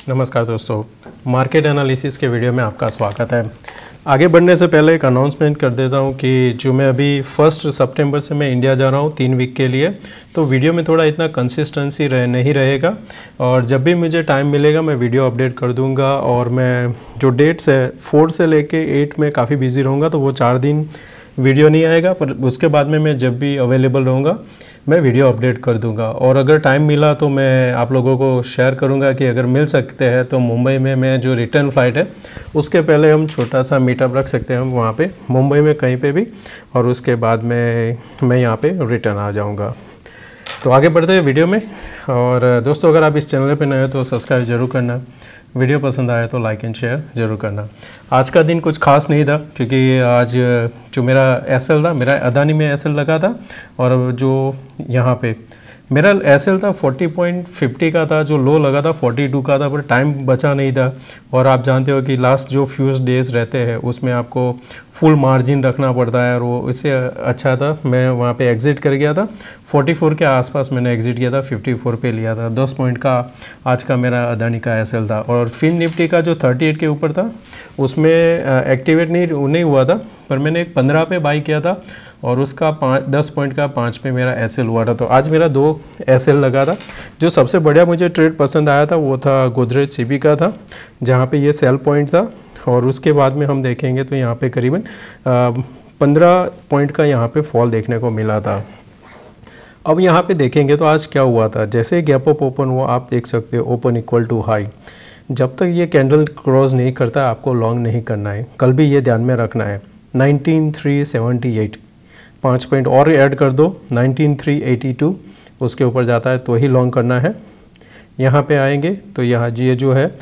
नमस्कार दोस्तों, market analysis के वीडियो में आपका स्वागत है। आगे बढ़ने से पहले एक अनाउंसमेंट कर देता हूं कि जो मैं अभी 1 सितंबर से मैं इंडिया जा रहा हूं 3 वीक के लिए, तो वीडियो में थोड़ा इतना कंसिस्टेंसी नहीं रहेगा और जब भी मुझे टाइम मिलेगा मैं वीडियो अपडेट कर दूंगा। और मैं जो डेट्स है 4 से लेके 8 में काफ़ी बिजी रहूँगा, तो वो 4 दिन वीडियो नहीं आएगा, पर उसके बाद में मैं जब भी अवेलेबल रहूँगा मैं वीडियो अपडेट कर दूंगा। और अगर टाइम मिला तो मैं आप लोगों को शेयर करूंगा कि अगर मिल सकते हैं तो मुंबई में मैं जो रिटर्न फ्लाइट है उसके पहले हम छोटा सा मीटअप रख सकते हैं वहाँ पे मुंबई में कहीं पे भी, और उसके बाद में मैं यहाँ पे रिटर्न आ जाऊँगा। तो आगे बढ़ते हैं वीडियो में। और दोस्तों, अगर आप इस चैनल पे नए हो तो सब्सक्राइब जरूर करना, वीडियो पसंद आए तो लाइक एंड शेयर जरूर करना। आज का दिन कुछ खास नहीं था क्योंकि आज जो मेरा एसएल था, मेरा अदानी में एसएल लगा था, और जो यहाँ पे मेरा एसएल था 40.50 का था, जो लो लगा था 42 का था, पर टाइम बचा नहीं था। और आप जानते हो कि लास्ट जो फ्यूज डेज रहते हैं उसमें आपको फुल मार्जिन रखना पड़ता है, और वो इससे अच्छा था मैं वहाँ पे एग्ज़िट कर गया था। 44 के आसपास मैंने एग्ज़िट किया था, 54 पे लिया था। 10 पॉइंट का आज का मेरा अदानी का एसएल था। और फिन निफ्टी का जो 38 के ऊपर था उसमें एक्टिवेट नहीं हुआ था, पर मैंने एक 15 पे बाई किया था और उसका 10 पॉइंट का 5 पे मेरा एसएल हुआ था। तो आज मेरा 2 एसएल लगा था। जो सबसे बढ़िया मुझे ट्रेड पसंद आया था वो था गोदरेज सीबी का था, जहाँ पे ये सेल पॉइंट था। और उसके बाद में हम देखेंगे तो यहाँ पे करीबन 15 पॉइंट का यहाँ पे फॉल देखने को मिला था। अब यहाँ पे देखेंगे तो आज क्या हुआ था। जैसे ही गैप अप ओपन हुआ, आप देख सकते हो ओपन इक्वल टू हाई। जब तक ये कैंडल क्रॉस नहीं करता आपको लॉन्ग नहीं करना है। कल भी ये ध्यान में रखना है। 19378 5 पॉइंट और ऐड कर दो, 19382 उसके ऊपर जाता है तो ही लॉन्ग करना है। यहाँ पे आएंगे तो यहाँ ये जो है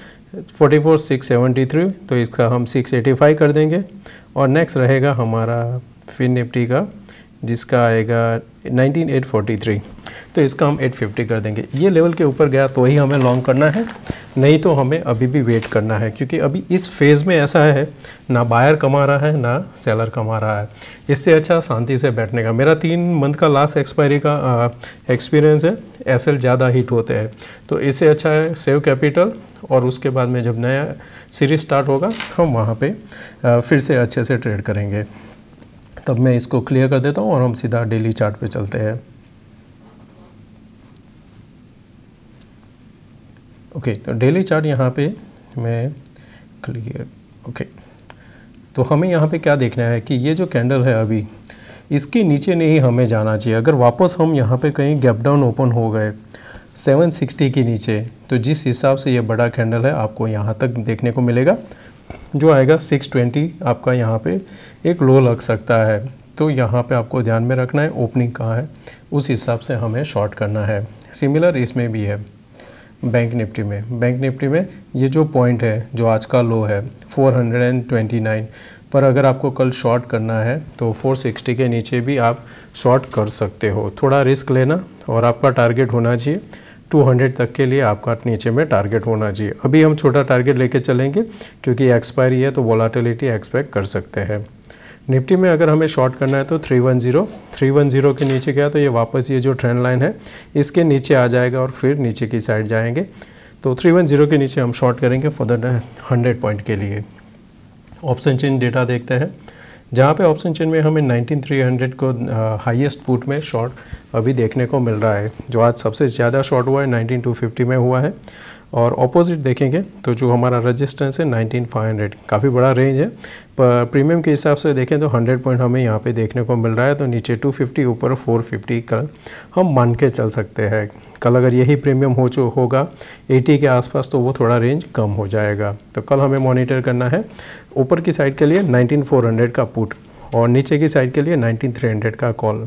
44673, तो इसका हम 685 कर देंगे। और नेक्स्ट रहेगा हमारा फिन निफ्टी का, जिसका आएगा 19843, तो इसका हम 850 कर देंगे। ये लेवल के ऊपर गया तो ही हमें लॉन्ग करना है, नहीं तो हमें अभी भी वेट करना है, क्योंकि अभी इस फेज़ में ऐसा है ना बायर कमा रहा है ना सेलर कमा रहा है। इससे अच्छा शांति से बैठने का। मेरा 3 मंथ का लास्ट एक्सपायरी का एक्सपीरियंस है, एसएल ज़्यादा हिट होते हैं, तो इससे अच्छा है सेव कैपिटल। और उसके बाद में जब नया सीरीज स्टार्ट होगा हम वहाँ पर फिर से अच्छे से ट्रेड करेंगे। तब मैं इसको क्लियर कर देता हूँ और हम सीधा डेली चार्ट पे चलते हैं। ओके, तो डेली चार्ट यहाँ पे मैं क्लियर। ओके, तो हमें यहाँ पे क्या देखना है कि ये जो कैंडल है अभी इसके नीचे नहीं हमें जाना चाहिए। अगर वापस हम यहाँ पे कहीं गैप डाउन ओपन हो गए 760 के नीचे, तो जिस हिसाब से ये बड़ा कैंडल है आपको यहाँ तक देखने को मिलेगा, जो आएगा 620 आपका यहाँ पे एक लो लग सकता है। तो यहाँ पे आपको ध्यान में रखना है ओपनिंग कहाँ है, उस हिसाब से हमें शॉर्ट करना है। सिमिलर इसमें भी है बैंक निफ्टी में ये जो पॉइंट है जो आज का लो है 429, पर अगर आपको कल शॉर्ट करना है तो 460 के नीचे भी आप शॉर्ट कर सकते हो। थोड़ा रिस्क लेना, और आपका टारगेट होना चाहिए 200 तक के लिए, आपका नीचे में टारगेट होना चाहिए। अभी हम छोटा टारगेट लेके चलेंगे क्योंकि एक्सपायरी है, तो वोलाटिलिटी एक्सपेक्ट कर सकते हैं। निफ्टी में अगर हमें शॉर्ट करना है तो 310 के नीचे गया तो ये वापस ये जो ट्रेंड लाइन है इसके नीचे आ जाएगा और फिर नीचे की साइड जाएंगे। तो 310 के नीचे हम शॉर्ट करेंगे फॉर द 100 पॉइंट के लिए। ऑप्शन चेन डेटा देखते हैं, जहाँ पे ऑप्शन चेन में हमें 19300 को हाईएस्ट पुट में शॉर्ट अभी देखने को मिल रहा है। जो आज सबसे ज़्यादा शॉर्ट हुआ है 19250 में हुआ है। और ऑपोजिट देखेंगे तो जो हमारा रेजिस्टेंस है 19500, काफ़ी बड़ा रेंज है, पर प्रीमियम के हिसाब से देखें तो 100 पॉइंट हमें यहाँ पे देखने को मिल रहा है। तो नीचे 250, ऊपर 450 का हम मान के चल सकते हैं। कल अगर यही प्रीमियम होगा 80 के आसपास तो वो थोड़ा रेंज कम हो जाएगा। तो कल हमें मॉनिटर करना है ऊपर की साइड के लिए 19400 का पुट और नीचे की साइड के लिए 19300 का call.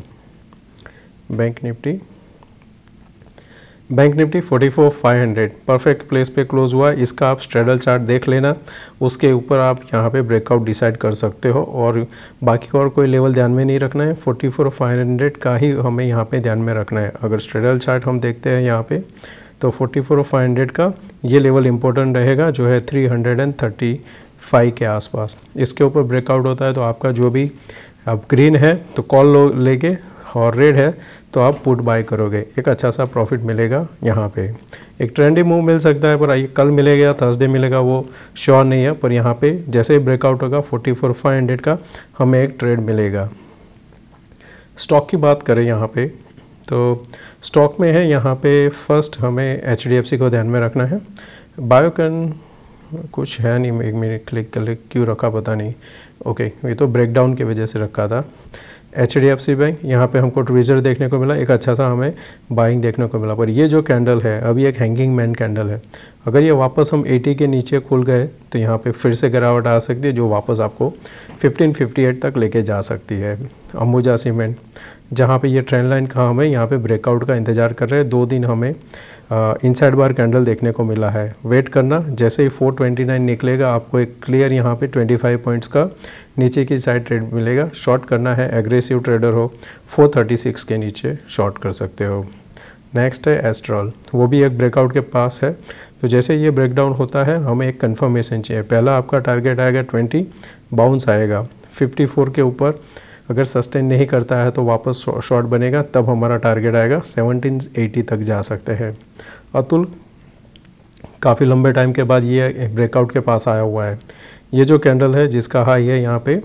Bank Nifty 44500 perfect place पे क्लोज हुआ। इसका आप स्ट्रेडल चार्ट देख लेना, उसके ऊपर आप यहाँ पे ब्रेकआउट डिसाइड कर सकते हो, और बाकी और कोई लेवल ध्यान में नहीं रखना है। 44500 का ही हमें यहाँ पे ध्यान में रखना है। अगर स्ट्रेडल चार्ट हम देखते हैं यहाँ पे तो 44500 का ये लेवल इम्पोर्टेंट रहेगा, जो है 335 के आसपास। इसके ऊपर ब्रेकआउट होता है तो आपका जो भी अब ग्रीन है तो कॉल लेके और रेड है तो आप पुट बाय करोगे, एक अच्छा सा प्रॉफिट मिलेगा यहाँ पे। एक ट्रेंडी मूव मिल सकता है, पर कल मिलेगा या थर्सडे मिलेगा वो श्योर नहीं है, पर यहाँ पे जैसे ही ब्रेकआउट होगा 44,500 का हमें एक ट्रेड मिलेगा। स्टॉक की बात करें यहाँ पे, तो स्टॉक में है यहाँ पे फर्स्ट हमें HDFC को ध्यान में रखना है। बायोकॉन कुछ है नहीं, एक मिनट क्लिक क्यों रखा पता नहीं, ओके ये तो ब्रेकडाउन की वजह से रखा था। HDFC बैंक यहाँ पे हमको ट्विजर देखने को मिला, एक अच्छा सा हमें बाइंग देखने को मिला, पर ये जो कैंडल है अभी एक हैंगिंग मैन कैंडल है। अगर ये वापस हम 80 के नीचे खुल गए तो यहाँ पे फिर से गिरावट आ सकती है, जो वापस आपको 1558 तक लेके जा सकती है। अंबुजा सीमेंट जहाँ पे ये ट्रेंड लाइन का हमें यहाँ पे ब्रेकआउट का इंतज़ार कर रहे हैं, 2 दिन हमें इनसाइड बार कैंडल देखने को मिला है। वेट करना, जैसे ही 429 निकलेगा आपको एक क्लियर यहाँ पे 25 पॉइंट्स का नीचे की साइड ट्रेड मिलेगा। शॉर्ट करना है, एग्रेसिव ट्रेडर हो 436 के नीचे शॉर्ट कर सकते हो। नेक्स्ट है एस्ट्रल, वो भी एक ब्रेकआउट के पास है, तो जैसे ये ब्रेकडाउन होता है हमें एक कंफर्मेशन चाहिए। पहला आपका टारगेट आएगा 20, बाउंस आएगा 54 के ऊपर, अगर सस्टेन नहीं करता है तो वापस शॉर्ट बनेगा, तब हमारा टारगेट आएगा 1780 तक जा सकते हैं। अतुल काफ़ी लंबे टाइम के बाद ये ब्रेकआउट के पास आया हुआ है। ये जो कैंडल है जिसका हाई है यहाँ पे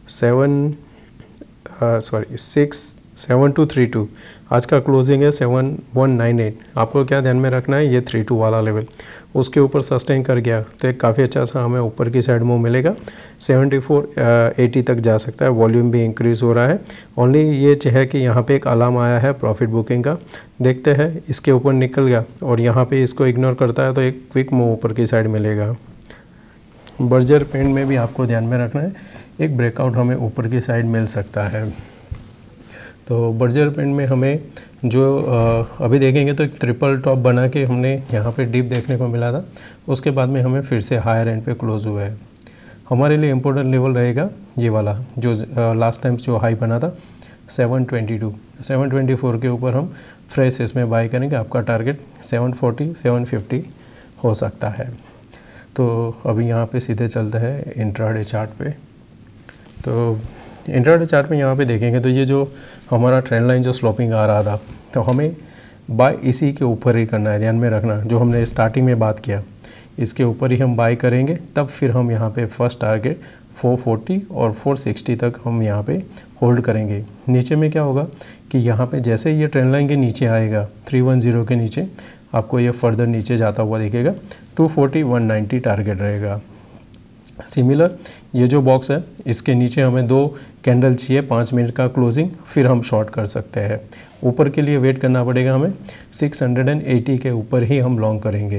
6232, आज का क्लोजिंग है 7198। आपको क्या ध्यान में रखना है, ये 32 वाला लेवल उसके ऊपर सस्टेन कर गया तो एक काफ़ी अच्छा सा हमें ऊपर की साइड मूव मिलेगा, 7480 तक जा सकता है। वॉल्यूम भी इंक्रीज़ हो रहा है। ओनली ये है कि यहाँ पे एक अलार्म आया है प्रॉफिट बुकिंग का, देखते हैं इसके ऊपर निकल गया और यहाँ पे इसको इग्नोर करता है तो एक क्विक मूव ऊपर की साइड मिलेगा। बर्जर पेंट में भी आपको ध्यान में रखना है, एक ब्रेकआउट हमें ऊपर की साइड मिल सकता है। तो बर्जर पेंट में हमें जो अभी देखेंगे तो एक ट्रिपल टॉप बना के हमने यहाँ पे डिप देखने को मिला था, उसके बाद में हमें फिर से हायर एंड पे क्लोज हुआ है। हमारे लिए इम्पोर्टेंट लेवल रहेगा ये वाला जो लास्ट टाइम जो हाई बना था 722, 724 के ऊपर हम फ्रेश इसमें बाय करेंगे। आपका टारगेट 740 750 हो सकता है। तो अभी यहाँ पे सीधे चलता है इंट्राडे चार्ट पे। तो इंट्राडे चार्ट में यहाँ पे देखेंगे तो ये जो हमारा ट्रेंड लाइन जो स्लोपिंग आ रहा था, तो हमें बाय इसी के ऊपर ही करना है। ध्यान में रखना, जो हमने स्टार्टिंग में बात किया इसके ऊपर ही हम बाय करेंगे, तब फिर हम यहाँ पे फर्स्ट टारगेट 440 और 460 तक हम यहाँ पे होल्ड करेंगे। नीचे में क्या होगा कि यहाँ पे जैसे ये ट्रेंड लाइन के नीचे आएगा 310 के नीचे, आपको ये फर्दर नीचे जाता हुआ दिखेगा, 240 190 टारगेट रहेगा। सिमिलर ये जो बॉक्स है इसके नीचे हमें 2 कैंडल चाहिए 5 मिनट का क्लोजिंग, फिर हम शॉर्ट कर सकते हैं। ऊपर के लिए वेट करना पड़ेगा हमें, 680 के ऊपर ही हम लॉन्ग करेंगे।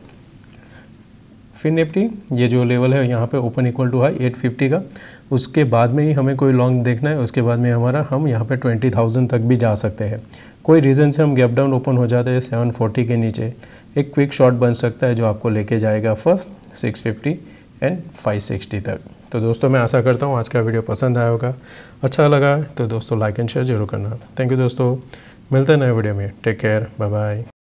फिर निफ्टी ये जो लेवल है यहाँ पे ओपन इक्वल टू हाई 850 का, उसके बाद में ही हमें कोई लॉन्ग देखना है। उसके बाद में हमारा हम यहाँ पे 20,000 तक भी जा सकते हैं। कोई रीज़न से हम गैप डाउन ओपन हो जाते हैं 740 के नीचे, एक क्विक शॉट बन सकता है जो आपको लेके जाएगा फर्स्ट 650 एंड 560 तक। तो दोस्तों मैं आशा करता हूँ आज का वीडियो पसंद आया होगा, अच्छा लगा तो दोस्तों लाइक एंड शेयर जरूर करना। थैंक यू दोस्तों, मिलते हैं नए वीडियो में। Take care, bye bye.